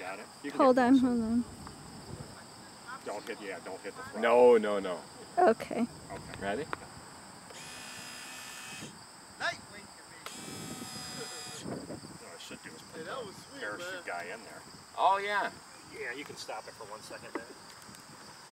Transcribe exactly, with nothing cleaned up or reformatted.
got it. You can Hold get on, closer. hold on. Don't hit, yeah, don't hit the front. No, no, no. Okay. Okay. Ready? What I should do is put the parachute guy in there. Oh, yeah. Yeah, you can stop it for one second there.